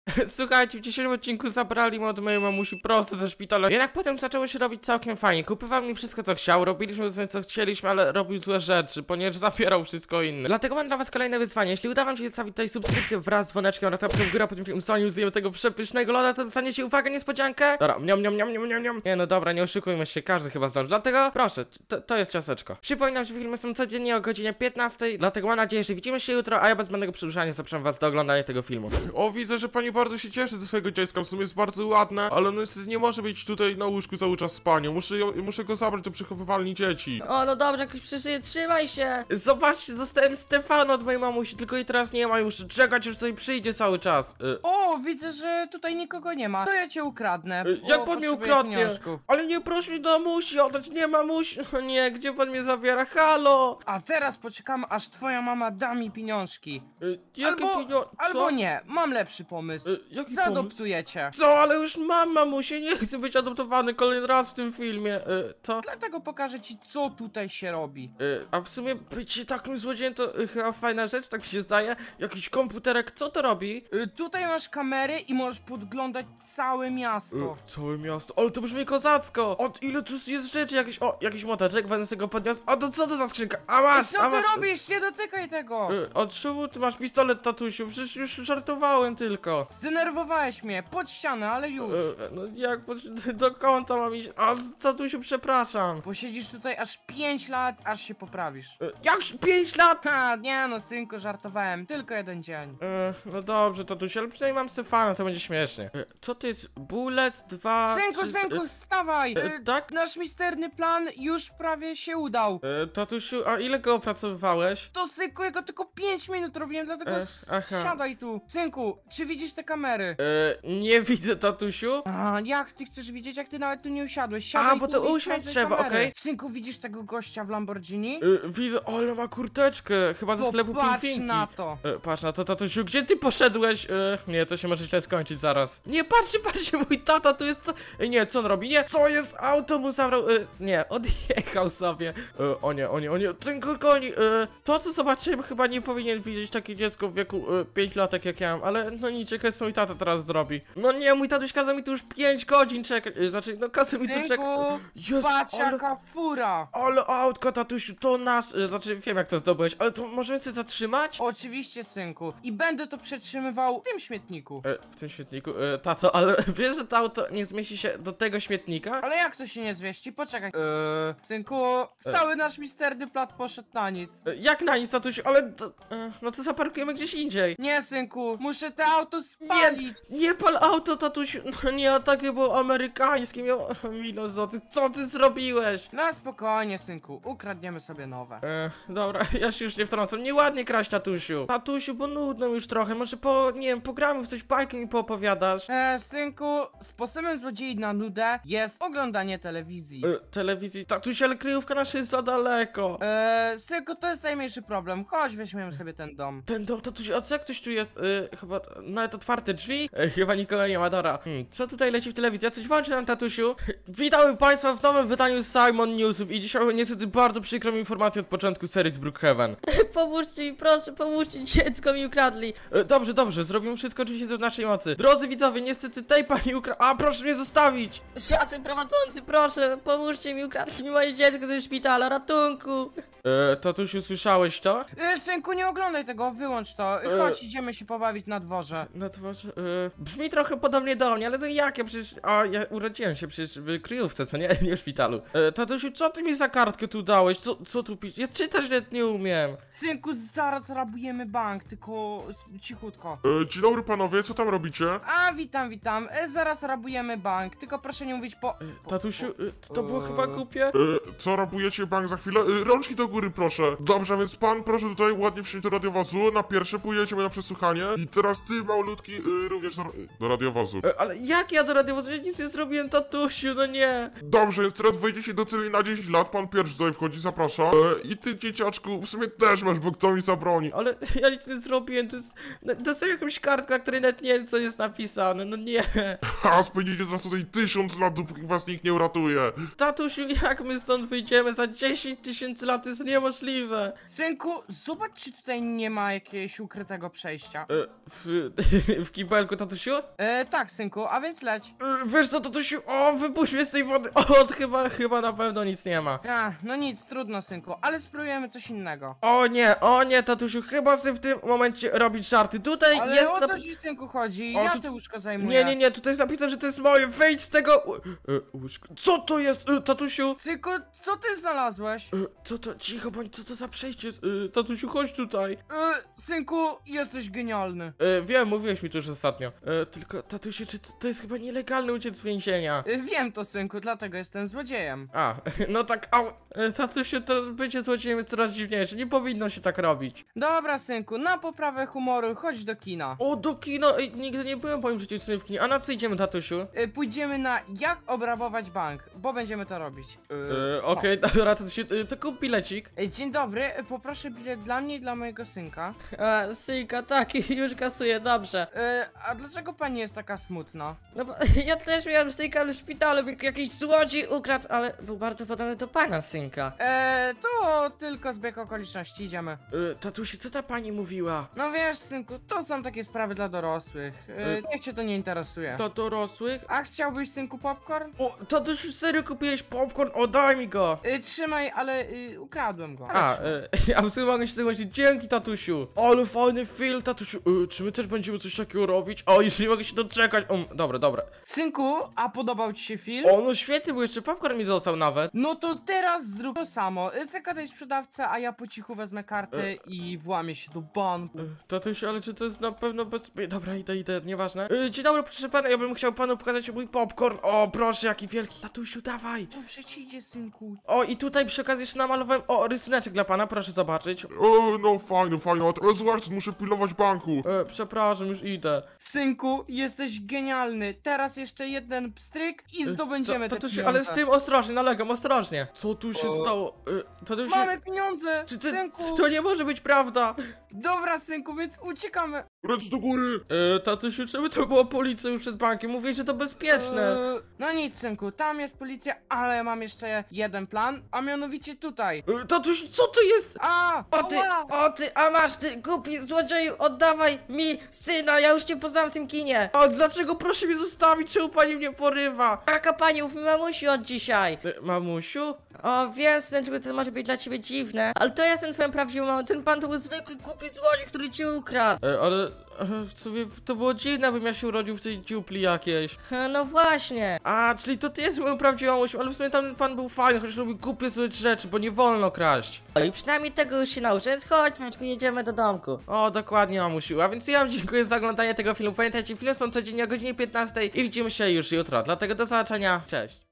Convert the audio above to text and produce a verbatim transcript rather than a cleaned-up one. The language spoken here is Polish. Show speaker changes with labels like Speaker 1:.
Speaker 1: Słuchajcie, w dzisiejszym odcinku zabrali mnie od mojej mamusi prosto ze szpitala. Jednak potem zaczęło się robić całkiem fajnie. Kupywał mi wszystko co chciał, robiliśmy sobie co chcieliśmy, ale robił złe rzeczy, ponieważ zabierał wszystko inne. Dlatego mam dla was kolejne wyzwanie. Jeśli uda wam się zostawić tutaj subskrypcję wraz z dzwoneczkiem oraz łapką w górę, po tym filmie Soniu zjemy tego przepysznego loda, to dostaniecie, uwaga, niespodziankę. Dobra, niam, niam, niam, niam, niam, niam. Nie no dobra, nie oszukujmy się, każdy chyba zdąży. Dlatego proszę, to, to jest ciasteczko. Przypominam, że filmy są codziennie o godzinie piętnastej, dlatego mam nadzieję, że widzimy się jutro, a ja bez zbędnego przedłużania zapraszam was do oglądania tego filmu.
Speaker 2: O, widzę, że pani bardzo się cieszy ze swojego dziecka, w sumie jest bardzo ładne, ale no niestety nie może być tutaj na łóżku cały czas spanie. Muszę, ją, muszę go zabrać do przechowywalni dzieci.
Speaker 3: O, no dobrze, jakoś przyszyję, trzymaj się!
Speaker 1: Zobaczcie, dostałem Stefana od mojej mamusi, tylko jej teraz nie ma, muszę czekać, aż tutaj przyjdzie cały czas. Y
Speaker 4: O, widzę, że tutaj nikogo nie ma. To ja cię ukradnę.
Speaker 1: y jak
Speaker 4: bo
Speaker 1: pan mnie
Speaker 4: potrzebuję
Speaker 1: ukradnie?
Speaker 4: pieniążków.
Speaker 1: Ale nie proszę mi do mamusi oddać, nie mamusi. O nie, gdzie pan mnie zabiera? Halo!
Speaker 4: A teraz poczekam, aż twoja mama da mi pieniążki.
Speaker 1: Y jakie
Speaker 4: Albo,
Speaker 1: pieniądze?
Speaker 4: albo nie, mam lepszy pomysł.
Speaker 1: Y jaki pomysł?
Speaker 4: Zaadoptuję cię.
Speaker 1: Co, ale już mam mamusię, nie chcę być adoptowany kolejny raz w tym filmie. Y to...
Speaker 4: Dlatego pokażę ci, co tutaj się robi.
Speaker 1: Y, a w sumie bycie takim złodziejem to y, chyba fajna rzecz, tak mi się zdaje. Jakiś komputerek, co to robi?
Speaker 4: Y, Tutaj masz kamery i możesz podglądać całe miasto.
Speaker 1: Y, całe miasto, ale to brzmi kozacko. Od ile tu jest rzeczy, jakieś, o, jakiś moteczek, będę sobie go podniósł. A to co to za skrzynka? A
Speaker 4: Ej,
Speaker 1: masz,
Speaker 4: co
Speaker 1: a
Speaker 4: ty
Speaker 1: masz.
Speaker 4: robisz? Nie dotykaj tego!
Speaker 1: Y, od czemu ty masz pistolet, tatusiu? Przecież już żartowałem tylko.
Speaker 4: Zdenerwowałeś mnie, pod ścianę, ale już.
Speaker 1: Y, no jak, do kąta mam iść? A, tatusiu, przepraszam.
Speaker 4: Posiedzisz tutaj aż pięć lat, aż się poprawisz.
Speaker 1: Y, jak pięć lat?
Speaker 4: Ha, nie no, synku, żartowałem. Tylko jeden dzień.
Speaker 1: Y, no dobrze, tatusiu, ale przynajmniej mam Stefana, to będzie śmiesznie. Y, co to jest? Bullet dwa...
Speaker 4: Synku,
Speaker 1: trzy,
Speaker 4: synku,
Speaker 1: y,
Speaker 4: wstawaj!
Speaker 1: e,
Speaker 4: Y,
Speaker 1: tak?
Speaker 4: Nasz misterny plan już prawie się udał.
Speaker 1: y, tatusiu, a ile go opracowywałeś?
Speaker 4: To synku, jego tylko pięć minut robiłem, dlatego
Speaker 1: E, aha.
Speaker 4: siadaj tu. Synku, czy widzisz te kamery?
Speaker 1: Y, nie widzę, tatusiu.
Speaker 4: A, jak ty chcesz widzieć, jak ty nawet tu nie usiadłeś? Siadaj
Speaker 1: A, bo
Speaker 4: tu
Speaker 1: to
Speaker 4: i
Speaker 1: usiąść
Speaker 4: sprawdzaj
Speaker 1: trzeba,
Speaker 4: kamery.
Speaker 1: okej.
Speaker 4: Synku, widzisz tego gościa w Lamborghini?
Speaker 1: Y, widzę, ale ma kurteczkę, chyba ze sklepu
Speaker 4: Popatrz
Speaker 1: Pinfinki.
Speaker 4: na to.
Speaker 1: Y, patrz na to, tatusiu, gdzie ty poszedłeś? Y, nie, to się może źle skończyć zaraz. Nie, patrzcie, patrzcie, mój tata tu jest co... Y, nie, co on robi? Nie, co jest? Auto mu zabrał, y, nie, odjechał sobie. Y, o nie, o nie, o nie, ten goni. Y, to, co zobaczyłem, chyba nie powinien widzieć takie dziecko w wieku y, pięć latek jak ja mam, ale no nic, czekaj, co mój tata teraz zrobi. No nie, mój tatuś kazał mi tu już pięć godzin czekać, y, znaczy, no kazał mi tu czekać.
Speaker 4: Synku,
Speaker 1: Jezu,
Speaker 4: patrz
Speaker 1: ale...
Speaker 4: jaka fura.
Speaker 1: Ale autko, tatusiu, to nasz, y, znaczy wiem jak to zdobyłeś, ale to możemy się zatrzymać?
Speaker 4: Oczywiście, synku. I będę to przetrzymywał w tym śmietniku.
Speaker 1: E, w tym śmietniku, e, tato, ale wiesz, że to auto nie zmieści się do tego śmietnika?
Speaker 4: Ale jak to się nie zwieści? Poczekaj. Eee, synku, cały nasz misterny plat poszedł na nic.
Speaker 1: E, jak na nic, tatusiu, ale to, e, no to zaparkujemy gdzieś indziej.
Speaker 4: Nie, synku, muszę to auto spalić.
Speaker 1: Nie, nie pal auto, tatusiu, no nie, a takie było amerykańskie, miał milion złotych, co ty zrobiłeś?
Speaker 4: No spokojnie, synku, ukradniemy sobie nowe.
Speaker 1: E, dobra, ja się już nie wtrącam, nieładnie kraść, tatusiu. Tatusiu, bo nudno już trochę, może po, nie wiem, pogramy w coś, bajkę mi poopowiadasz.
Speaker 4: Eee, synku, sposobem złodziei na nudę jest oglądanie telewizji.
Speaker 1: E, telewizji, tatusiu, ale kryjówka nasza jest za daleko.
Speaker 4: Eee, synku, to jest najmniejszy problem. Chodź, weźmiemy sobie ten dom.
Speaker 1: Ten dom, tatusiu, a co jak ktoś tu jest? Y, chyba nawet otwarte drzwi? Y, chyba nikogo nie ma, dobra. Hmm, co tutaj leci w telewizji? Ja coś włączy nam, tatusiu? Witamy państwa w nowym wydaniu Simon Newsów i dzisiaj niestety bardzo przykrą informację od początku serii z Brookhaven.
Speaker 3: Pomóżcie mi, proszę, pomóżcie, dziecko mi ukradli.
Speaker 1: Y, dobrze, dobrze, zrobimy wszystko oczywiście co w naszej mocy. Drodzy widzowie, niestety tej pani ukra... A, proszę mnie zostawić!
Speaker 3: Światem prowadzący, proszę, pomóżcie mi, ukradli mi moje dziecko ze szpitala, ratunku.
Speaker 1: Y, tatusiu, słyszałeś to?
Speaker 4: Eee, synku, nie oglądaj tego, wyłącz to.
Speaker 1: Eee.
Speaker 4: Chodź, idziemy się pobawić na dworze.
Speaker 1: Na twarzy, y, brzmi trochę podobnie do mnie, ale to jak ja przecież... A, ja urodziłem się przecież w kryjówce, co nie? Nie w szpitalu. Y, tatusiu, co ty mi za kartkę tu dałeś? Co, co tu pisz? Ja czytać nawet nie umiem.
Speaker 4: Synku, zaraz rabujemy bank, tylko s- cichutko.
Speaker 2: E, dzień dobry panowie, co tam robicie?
Speaker 4: A, witam, witam. E, zaraz rabujemy bank, tylko proszę nie mówić po...
Speaker 1: Y, tatusiu, y, to było
Speaker 4: Eee.
Speaker 1: chyba głupie.
Speaker 2: E, co, rabujecie bank za chwilę? E, rączki do góry proszę. Dobrze, więc pan proszę tutaj ładnie wsiąść do radiowozu. Na pierwsze pójdziemy na przesłuchanie. I teraz ty, malutki, e, również do, do radiowozu.
Speaker 1: E, Ale jak ja do radiowozu? Ja nic nie zrobiłem, tatusiu, no nie.
Speaker 2: Dobrze, więc teraz wejdziecie do celi na dziesięć lat. Pan pierwszy tutaj wchodzi, zapraszam. E, I ty, dzieciaczku, w sumie też masz, bo kto mi zabroni.
Speaker 1: Ale ja nic nie zrobiłem, to jest... no, dostałem jakąś kartkę, na której nawet nie wiem, co jest napisane, no nie.
Speaker 2: Ha, spędzicie teraz tutaj tysiąc lat, dopóki was nikt nie uratuje.
Speaker 1: Tatusiu, jak my stąd wyjdziemy? Za dziesięć tysięcy lat to jest niemożliwe.
Speaker 4: Synku, zobacz, czy tutaj nie ma jakiegoś ukrytego przejścia.
Speaker 1: E, w, w kibelku, tatusiu?
Speaker 4: E, tak, synku, a więc leć.
Speaker 1: E, Wiesz co, tatusiu? O, wypuść mnie z tej wody. O, chyba, chyba na pewno nic nie ma.
Speaker 4: A, no nic, trudno, synku, ale spróbujemy coś innego.
Speaker 1: O nie, o nie, tatusiu, chyba chcę w tym momencie robić żarty. Tutaj
Speaker 4: Ale
Speaker 1: jest...
Speaker 4: o
Speaker 1: nap-
Speaker 4: co ci, synku, chodzi?
Speaker 1: O,
Speaker 4: Ja
Speaker 1: tu-
Speaker 4: te łóżko zajmuję.
Speaker 1: Nie, nie, nie, tutaj jest napisane, że to jest moje. Wejdź z tego... u- E, łóżko. Co to jest, e, tatusiu?
Speaker 4: Synku, co ty znalazłeś?
Speaker 1: E, Co to? Cicho bądź, co to za przejście jest? E, Tatusiu, chodź tutaj.
Speaker 4: E, synku, jesteś genialny.
Speaker 1: E, Wiem, mówiłeś mi to już ostatnio. E, Tylko, tatusiu, czy to, to jest chyba nielegalny uciec z więzienia?
Speaker 4: E, wiem to, synku, dlatego jestem złodziejem.
Speaker 1: A, no tak, au. E, Tatusiu, to bycie złodziejem jest coraz dziwniejsze. Nie powinno się tak robić.
Speaker 4: Dobra, synku, na poprawę humoru chodź do kina.
Speaker 1: O, do kino! Ej, nigdy nie byłem po moim życiu w kinie. A na co idziemy, tatusiu?
Speaker 4: E, pójdziemy na jak obrabować bank, bo będziemy to robić. E,
Speaker 1: E, Okej, dobra, tatusiu, e, to kup bilecik.
Speaker 4: e, Dzień dobry, e, poproszę bilet dla mnie i dla mojego synka.
Speaker 3: E, synka, tak, już kasuję, dobrze.
Speaker 4: E, a dlaczego pani jest taka smutna?
Speaker 3: No bo ja też miałem synka w szpitalu, mi jakiś złodziej ukradł, ale był bardzo podobny do pana synka.
Speaker 4: E, to tylko zbieg okoliczności, idziemy.
Speaker 1: E, Tatusiu, co ta pani mówiła?
Speaker 4: No wiesz, synku, to są takie sprawy dla dorosłych. E,
Speaker 1: E,
Speaker 4: niech cię to nie interesuje.
Speaker 1: Dla dorosłych?
Speaker 4: A chciałbyś, synku, popcorn?
Speaker 1: O, tatusiu, serio kupiłeś popcorn? O, daj mi go!
Speaker 4: E, trzymaj, ale e, ukradłem go.
Speaker 1: A, e, a w sumie mogę się zgłosić. Dzięki, tatusiu. Ale fajny film, tatusiu. E, czy my też będziemy coś takiego robić? O, już nie mogę się doczekać. O, dobra, dobra.
Speaker 4: Synku, a podobał ci się film?
Speaker 1: O, no świetnie, bo jeszcze popcorn mi został nawet.
Speaker 4: No to teraz zrób to samo. E, Zagadaj sprzedawcę, a ja po cichu wezmę kartę i włamię się do banku.
Speaker 1: E, Tatusiu, ale czy to jest na pewno bezpie... Dobra, idę, idę, nieważne. E, Dzień dobry, proszę pana, ja bym chciał panu pokazać mój popcorn. O, proszę, jaki wielki. Tatusiu, dawaj.
Speaker 4: Dobrze ci idzie, synku.
Speaker 1: O, i tutaj przy okazji jeszcze namalowałem, o, rysuneczek dla pana, proszę zobaczyć.
Speaker 2: E, no fajno, fajno, ale zobacz, muszę pilnować banku.
Speaker 1: E, przepraszam, już idę.
Speaker 4: Synku, jesteś genialny. Teraz jeszcze jeden pstryk i zdobędziemy
Speaker 1: E,
Speaker 4: te
Speaker 1: Tatusiu,
Speaker 4: pieniądze.
Speaker 1: ale z tym ostrożnie, nalegam, ostrożnie. Co tu się
Speaker 4: O.
Speaker 1: stało? E, Tatusiu,
Speaker 4: Mamy pieniądze,
Speaker 1: czy ty,
Speaker 4: synku.
Speaker 1: to nie może być prawda?
Speaker 4: Dobra, synku, więc uciekamy.
Speaker 2: Ręce do góry!
Speaker 1: E, tatusiu, czemu to było policja już przed bankiem? Mówię, że to bezpieczne.
Speaker 4: Eee, no nic, synku, tam jest policja, ale mam jeszcze jeden plan, a mianowicie tutaj.
Speaker 1: E, tatusiu, co to jest?
Speaker 4: A!
Speaker 3: O ty,
Speaker 4: ała!
Speaker 3: o ty, a masz ty, głupi złodzieju, oddawaj mi syna, ja już cię poznam w tym kinie.
Speaker 1: A dlaczego proszę mnie zostawić? Czemu pani mnie porywa?
Speaker 3: Taka pani, mów mi mamusi od dzisiaj.
Speaker 1: E, mamusiu?
Speaker 3: O, wiem, syneczku, to może być dla ciebie dziwne, ale to ja jestem twoją prawdziwą mamą. Ten pan to był zwykły, głupi złodziej, który ci ukradł.
Speaker 1: E, ale e, w sumie to było dziwne, bym ja się urodził w tej dziupli jakiejś.
Speaker 3: E, No właśnie.
Speaker 1: A, czyli to ty jest moją prawdziwą mamusią, ale w sumie tam pan był fajny, chociaż robił głupie złe rzeczy, bo nie wolno kraść.
Speaker 3: O, i przynajmniej tego już się nauczę, więc chodź, syneczku, jedziemy do domku.
Speaker 1: O, dokładnie, mamusiu. A więc ja wam dziękuję za oglądanie tego filmu. Pamiętajcie, filmy są codziennie o godzinie piętnastej i widzimy się już jutro. Dlatego do zobaczenia. Cześć.